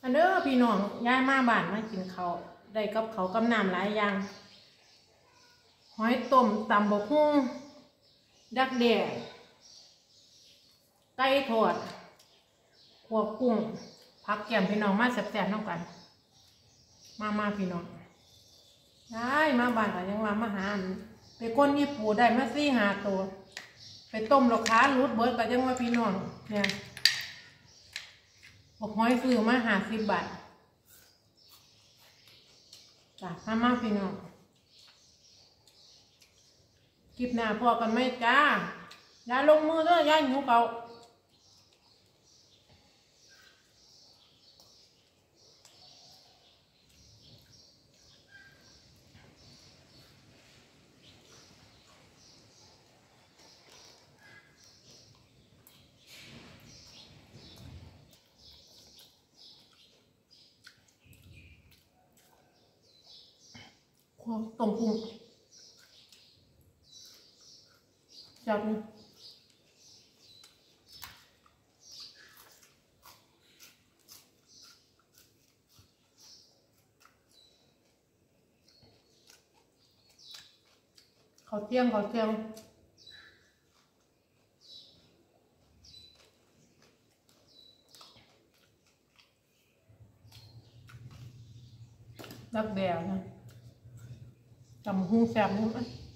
เด้อพี่น้องย้ายมาบ้านมากินเขาได้กับเขากำน้ำหลายอย่างหอยต้มตำบกหุ่งดักแด้ไก่ทอดขัวกุ้งผักแกมพี่น้องมาแซ่บๆน้องกันมาพี่น้องได้มาบ้านก็ยังมาหาไปก้นญี่ปุ่นได้มา4-5 ตัวไปต้มลูกค้ารูดเบิร์ดก็ยังว่าพี่น้องเนี่ยบอกหอยซื้อมา50 บาทจ้ะมาพี่น้องคลิปหน้าพอกันไหมจ้าอย่าลงมือด้วยย่าหิวเก่าต้มกุ้งจับเขาเที่ยงดักแด้นะตำหูแซ่บหู